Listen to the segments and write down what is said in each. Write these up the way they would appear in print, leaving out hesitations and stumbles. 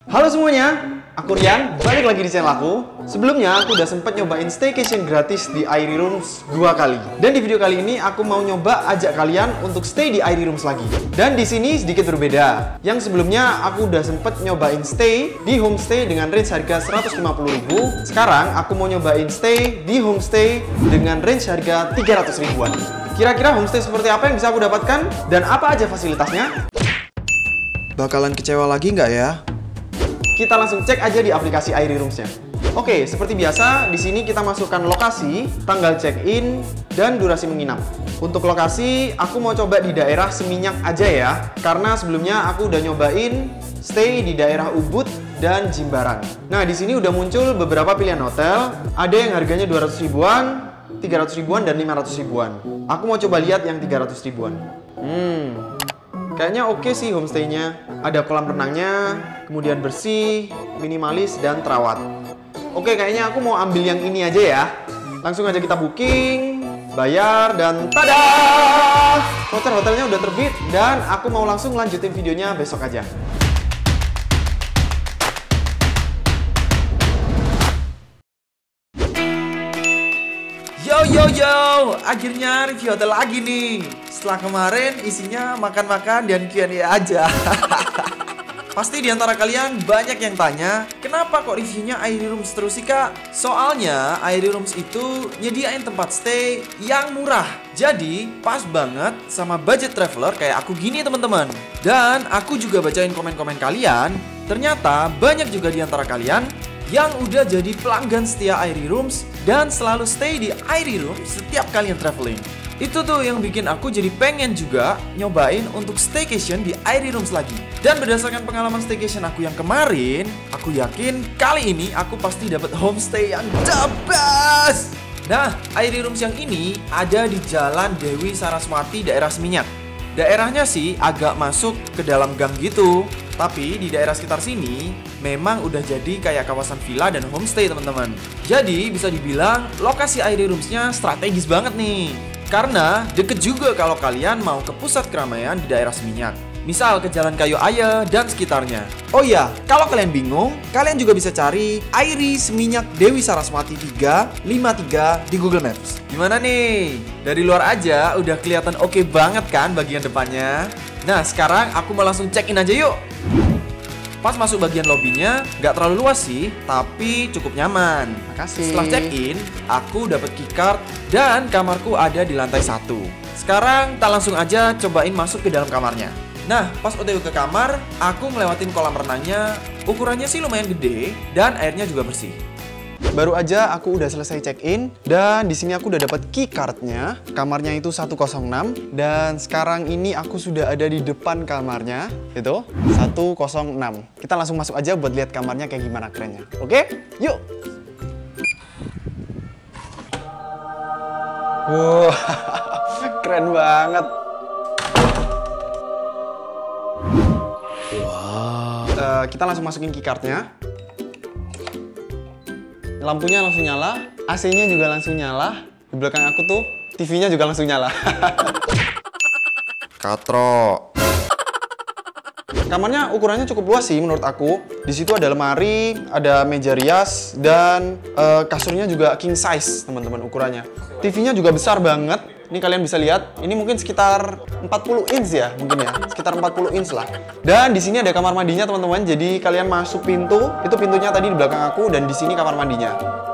Halo semuanya, aku Rian, balik lagi di channel aku. Sebelumnya aku udah sempet nyobain staycation gratis di Airy Rooms 2 kali. Dan di video kali ini aku mau nyoba ajak kalian untuk stay di Airy Rooms lagi. Dan di sini sedikit berbeda. Yang sebelumnya aku udah sempet nyobain stay di homestay dengan range harga 150.000. Sekarang aku mau nyobain stay di homestay dengan range harga 300 ribuan. Kira-kira homestay seperti apa yang bisa aku dapatkan dan apa aja fasilitasnya? Bakalan kecewa lagi nggak ya? Kita langsung cek aja di aplikasi Airy Rooms-nya. Oke, seperti biasa, di sini kita masukkan lokasi, tanggal check-in, dan durasi menginap. Untuk lokasi, aku mau coba di daerah Seminyak aja ya, karena sebelumnya aku udah nyobain stay di daerah Ubud dan Jimbaran. Nah, di sini udah muncul beberapa pilihan hotel, ada yang harganya 200 ribuan, 300 ribuan, dan 500 ribuan. Aku mau coba lihat yang 300 ribuan. Kayaknya oke sih homestay-nya. Ada kolam renangnya, kemudian bersih, minimalis, dan terawat. Oke, kayaknya aku mau ambil yang ini aja ya. Langsung aja kita booking, bayar, dan tada! Voucher hotelnya udah terbit, dan aku mau langsung lanjutin videonya besok aja. Yo, akhirnya review hotel lagi nih. Setelah kemarin isinya makan-makan dan Q&A aja. Pasti diantara kalian banyak yang tanya, kenapa kok reviewnya Airy Rooms terus sih kak? Soalnya Airy Rooms itu nyediain tempat stay yang murah. Jadi pas banget sama budget traveler kayak aku gini teman-teman. Dan aku juga bacain komen-komen kalian. Ternyata banyak juga diantara kalian yang udah jadi pelanggan setia Airy Rooms dan selalu stay di Airy Rooms setiap kalian traveling. Itu tuh yang bikin aku jadi pengen juga nyobain untuk staycation di Airy Rooms lagi. Dan berdasarkan pengalaman staycation aku yang kemarin, aku yakin kali ini aku pasti dapat homestay yang the best. Nah, Airy Rooms yang ini ada di Jalan Dewi Saraswati, daerah Seminyak. Daerahnya sih agak masuk ke dalam gang gitu. Tapi di daerah sekitar sini memang udah jadi kayak kawasan villa dan homestay teman-teman. Jadi bisa dibilang lokasi Airy Rooms-nya strategis banget nih. Karena deket juga kalau kalian mau ke pusat keramaian di daerah Seminyak. Misal ke Jalan Kayu Aya dan sekitarnya. Oh iya, kalau kalian bingung, kalian juga bisa cari Airy Seminyak Dewi Saraswati 353 di Google Maps. Gimana nih? Dari luar aja udah kelihatan oke banget kan bagian depannya? Nah, sekarang aku mau langsung check-in aja yuk. Pas masuk bagian lobbynya, nggak terlalu luas sih, tapi cukup nyaman. Makasih. Setelah check-in, aku dapat keycard dan kamarku ada di lantai 1. Sekarang, tak langsung aja cobain masuk ke dalam kamarnya. Nah, pas OTW ke kamar, aku ngelewatin kolam renangnya. Ukurannya sih lumayan gede dan airnya juga bersih. Baru aja aku udah selesai check-in dan di sini aku udah dapat key card-nya. Kamarnya itu 106 dan sekarang ini aku sudah ada di depan kamarnya. Itu 106. Kita langsung masuk aja buat lihat kamarnya kayak gimana kerennya. Oke? Yuk. Wow, keren banget. Wow. Kita langsung masukin key card-nya. Lampunya langsung nyala, AC-nya juga langsung nyala. Di belakang aku tuh, TV-nya juga langsung nyala. Katro. Kamarnya ukurannya cukup luas sih menurut aku. Di situ ada lemari, ada meja rias, dan kasurnya juga king size, teman-teman, ukurannya. TV-nya juga besar banget. Ini kalian bisa lihat, ini mungkin sekitar 40 inch ya, mungkin ya. Sekitar 40 inch lah. Dan di sini ada kamar mandinya, teman-teman. Jadi kalian masuk pintu, itu pintunya tadi di belakang aku, dan di sini kamar mandinya.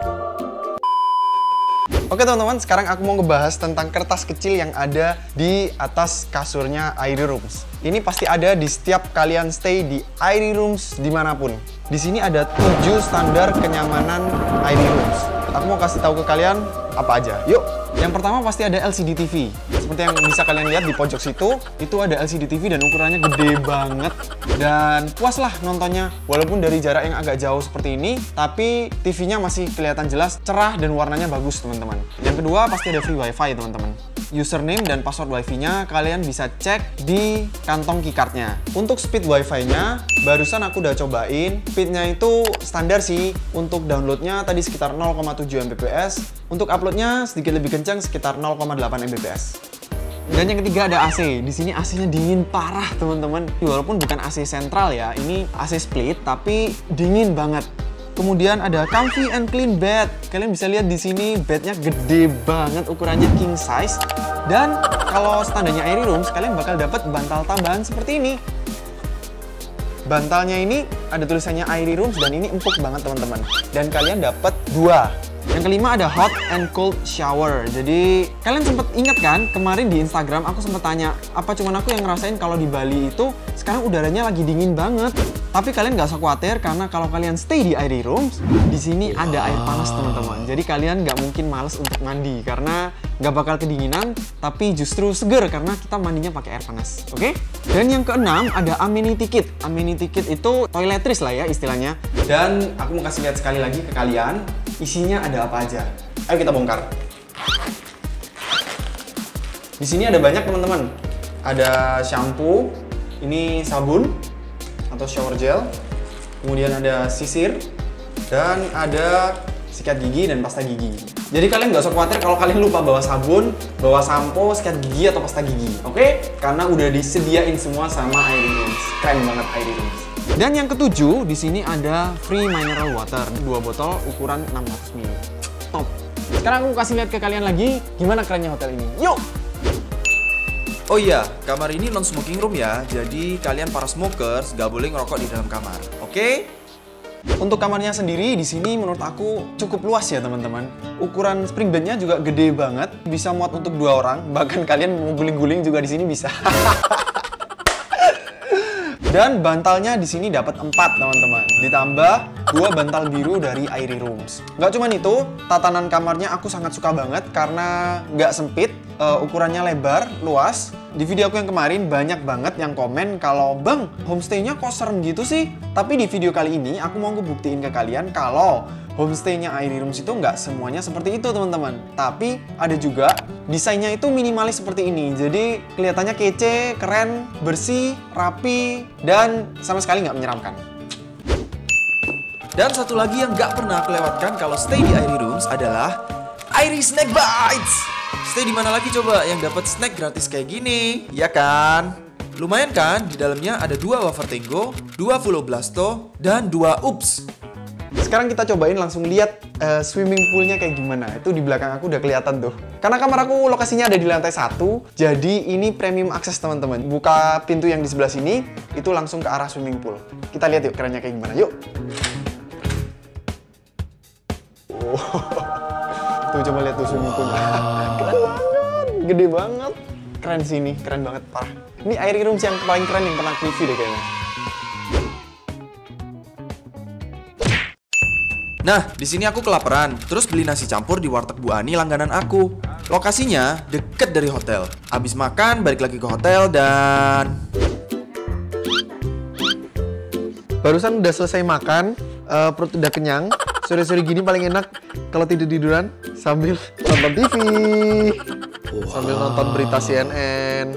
Oke teman-teman, sekarang aku mau ngebahas tentang kertas kecil yang ada di atas kasurnya Airy Rooms. Ini pasti ada di setiap kalian stay di Airy Rooms dimanapun. Di sini ada 7 standar kenyamanan Airy Rooms. Aku mau kasih tahu ke kalian apa aja. Yuk, yang pertama pasti ada LCD TV. Seperti yang bisa kalian lihat di pojok situ, itu ada LCD TV dan ukurannya gede banget. Dan puas lah nontonnya, walaupun dari jarak yang agak jauh seperti ini, tapi TV-nya masih kelihatan jelas, cerah, dan warnanya bagus teman-teman. Yang kedua pasti ada free wifi teman-teman. Username dan password wifi-nya kalian bisa cek di kantong keycard-nya. Untuk speed wifi-nya, barusan aku udah cobain. Speed-nya itu standar sih. Untuk download-nya tadi sekitar 0,7 Mbps. Untuk upload-nya sedikit lebih kencang, sekitar 0,8 Mbps. Dan yang ketiga ada AC. Di sini AC-nya dingin parah, teman-teman. Walaupun bukan AC sentral ya, ini AC split, tapi dingin banget. Kemudian ada comfy and clean bed. Kalian bisa lihat di sini bednya gede banget, ukurannya king size. Dan kalau standarnya Airy Rooms, kalian bakal dapat bantal tambahan seperti ini. Bantalnya ini ada tulisannya Airy Rooms dan ini empuk banget, teman-teman. Dan kalian dapat 2. Yang kelima ada hot and cold shower. Jadi kalian sempat ingat kan kemarin di Instagram aku sempat tanya, apa cuman aku yang ngerasain kalau di Bali itu sekarang udaranya lagi dingin banget. Tapi kalian gak usah khawatir karena kalau kalian stay di Airy Rooms, di sini ada air panas, teman-teman. Jadi kalian gak mungkin males untuk mandi karena gak bakal kedinginan, tapi justru seger karena kita mandinya pakai air panas. Oke? Dan yang keenam ada amenity kit. Amenity kit itu toiletries lah ya istilahnya. Dan aku mau kasih lihat sekali lagi ke kalian, isinya ada apa aja. Ayo kita bongkar. Di sini ada banyak, teman-teman. Ada shampoo, ini sabun atau shower gel, kemudian ada sisir, dan ada sikat gigi dan pasta gigi. Jadi kalian nggak usah khawatir kalau kalian lupa bawa sabun, bawa sampo, sikat gigi atau pasta gigi, oke? Karena udah disediain semua sama Airy Rooms. Keren banget Airy Rooms. Dan yang ketujuh, di sini ada free mineral water, 2 botol ukuran 600 ml. Top. Sekarang aku kasih lihat ke kalian lagi gimana kerennya hotel ini. Yuk! Oh iya, kamar ini non smoking room ya. Jadi kalian para smokers gak boleh ngerokok di dalam kamar. Oke? Untuk kamarnya sendiri di sini menurut aku cukup luas ya, teman-teman. Ukuran spring bednya juga gede banget, bisa muat untuk 2 orang. Bahkan kalian mau guling-guling juga di sini bisa. Dan bantalnya di sini dapat 4, teman-teman. Ditambah 2 bantal biru dari Airy Rooms. Nggak cuma itu, tatanan kamarnya aku sangat suka banget karena nggak sempit, ukurannya lebar, luas. Di video aku yang kemarin banyak banget yang komen kalau, "Bang, homestay-nya kok serem gitu sih?" Tapi di video kali ini aku mau ngebuktiin ke kalian kalau homestay-nya Airy Rooms itu nggak semuanya seperti itu, teman-teman. Tapi ada juga desainnya itu minimalis seperti ini. Jadi kelihatannya kece, keren, bersih, rapi, dan sama sekali nggak menyeramkan. Dan satu lagi yang gak pernah aku lewatkan kalau stay di Airy Rooms adalah Airy Snack Bites. Stay di mana lagi coba yang dapat snack gratis kayak gini, ya kan? Lumayan kan? Di dalamnya ada 2 wafer Tango, 2 Fulo Blasto, dan 2 Ups. Sekarang kita cobain langsung lihat swimming poolnya kayak gimana. Itu di belakang aku udah kelihatan tuh. Karena kamar aku lokasinya ada di lantai 1, jadi ini premium akses, teman-teman. Buka pintu yang di sebelah sini, itu langsung ke arah swimming pool. Kita lihat yuk kerennya kayak gimana. Yuk. Tuh coba lihat tuh swimming poolnya. Keren banget, gede banget. Keren sih ini, keren banget parah. Ini Airy Rooms yang paling keren yang pernah aku review deh kayaknya. Nah, di sini aku kelaparan, terus beli nasi campur di warteg Bu Ani langganan aku. Lokasinya deket dari hotel. Abis makan, balik lagi ke hotel dan... Barusan udah selesai makan, perut udah kenyang. Sore-sore gini paling enak kalau tidur-tiduran sambil nonton TV, sambil nonton berita CNN.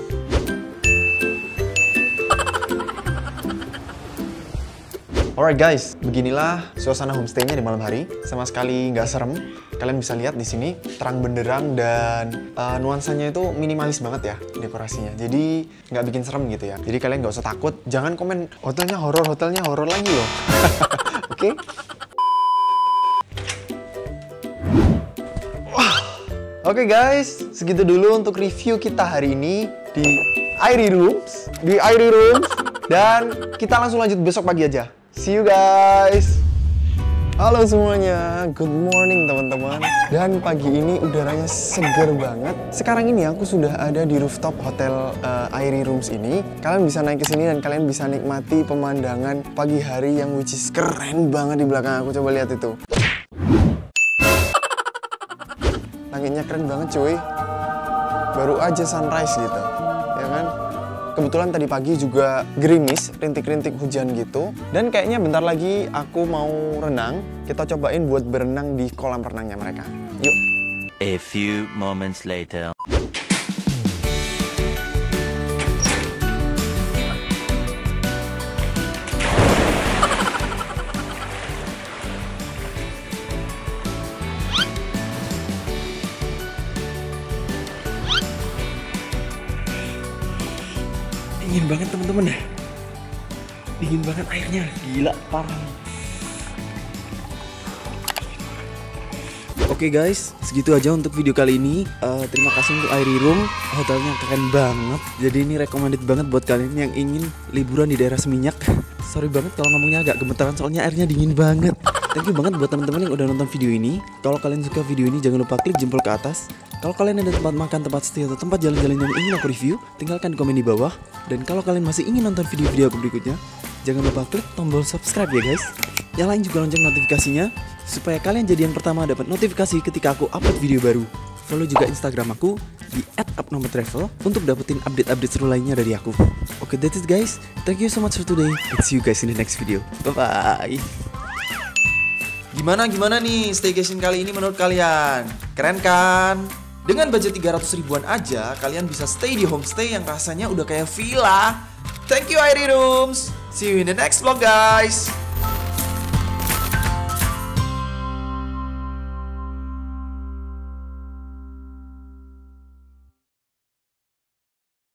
Alright guys, beginilah suasana homestay-nya di malam hari. Sama sekali nggak serem. Kalian bisa lihat di sini terang benderang dan nuansanya itu minimalis banget ya dekorasinya. Jadi nggak bikin serem gitu ya. Jadi kalian nggak usah takut. Jangan komen hotelnya horor lagi loh. Oke? Oke guys, segitu dulu untuk review kita hari ini di Airy Rooms. Dan kita langsung lanjut besok pagi aja. See you guys. Halo semuanya, good morning teman-teman. Dan pagi ini udaranya seger banget. Sekarang ini aku sudah ada di rooftop hotel Airy Rooms ini. Kalian bisa naik ke sini dan kalian bisa nikmati pemandangan pagi hari yang which is keren banget di belakang aku. Coba lihat itu. Langitnya keren banget cuy. Baru aja sunrise gitu, ya kan? Kebetulan tadi pagi juga gerimis, rintik-rintik hujan gitu. Dan kayaknya bentar lagi aku mau renang. Kita cobain buat berenang di kolam renangnya mereka. Yuk. A few moments later. teman-teman. Dingin banget airnya, gila parah. Oke guys, segitu aja untuk video kali ini. Terima kasih untuk Airy Room, hotelnya keren banget. Jadi ini recommended banget buat kalian yang ingin liburan di daerah Seminyak. Sorry banget kalau ngomongnya agak gemetaran soalnya airnya dingin banget. Thank you banget buat teman-teman yang udah nonton video ini. Kalau kalian suka video ini jangan lupa klik jempol ke atas. Kalau kalian ada tempat makan, tempat stay, atau tempat jalan-jalan yang ingin aku review, tinggalkan komen di bawah. Dan kalau kalian masih ingin nonton video-video aku berikutnya, jangan lupa klik tombol subscribe ya guys. Nyalain juga lonceng notifikasinya supaya kalian jadi yang pertama dapat notifikasi ketika aku upload video baru. Follow juga Instagram aku di @abnormaltravel untuk dapetin update-update seru lainnya dari aku. Oke, that's it guys. Thank you so much for today. And see you guys in the next video. Bye-bye. Gimana nih staycation kali ini menurut kalian? Keren kan? Dengan budget 300 ribuan aja, kalian bisa stay di homestay yang rasanya udah kayak villa. Thank you Airy Rooms. See you in the next vlog guys.